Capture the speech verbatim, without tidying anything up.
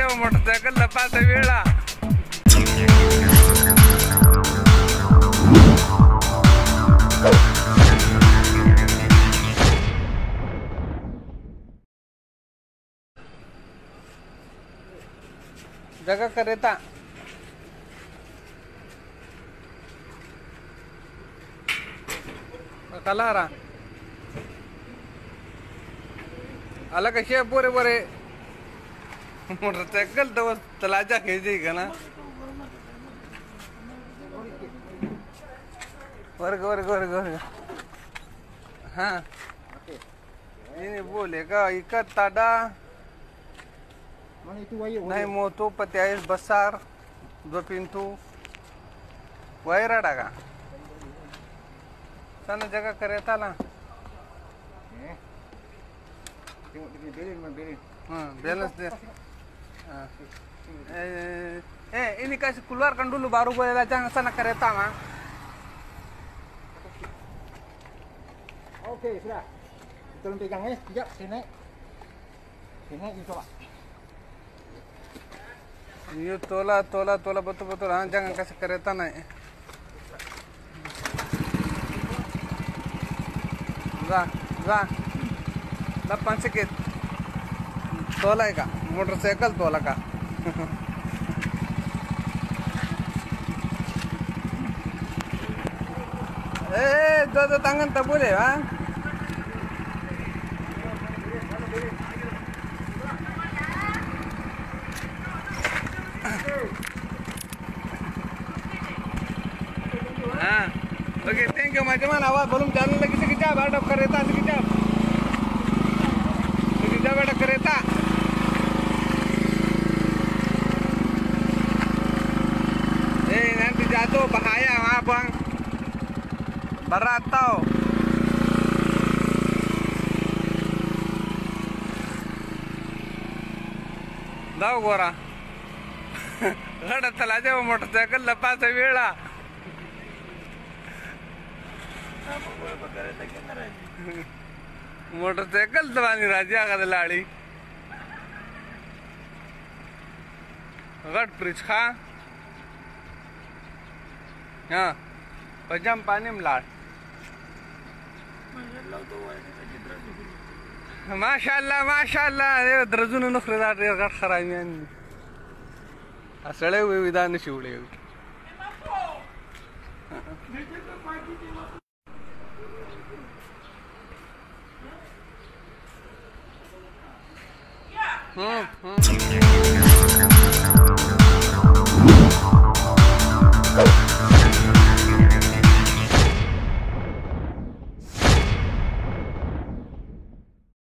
जाओ मोटरसाइकिल लपा से वेड़ा जगह करेता कलारा अलग कशी बोरे बोरे मोटरसाइकिल तो तलाजा खींची का ना वर्ग वर्ग वर्ग वर्ग हाँ ini boleh kah ikat tada mana itu wire naik motor peti ais besar dua pintu wire ada kah sana jaga kereta lah eh tengok dia balance mah balance hmm balance dia eh eh ini kasih keluarkan dulu baru boleh lajang sana kereta mah okey sudah tolong pegang eh sekejap saya naik saya naik insya Allah. Iya tola tola tola betul betul ah jangan kasih kereta naik जा जा लपन sikit तोला का motorcycle तोला का eh dua dua tangan tak boleh ah ah oke thank you macam mana awak belum jalan lagi sekejap ada kereta sekejap sekejap ada kereta eh nanti jatuh bahaya ah bang berat tau दाव गोरा गड़ा चला जाओ motorcycle लपा से वेड़ा motorcycle दबानी राजिया का लाड़ी गट preach खा हाँ पजाम पानी में लाड़ माशाल्लाह माशाल्लाह ये द्रजुन नुखरेदार रे गट खरामियान असळे हुए विधान शिवळे हम्म हम्म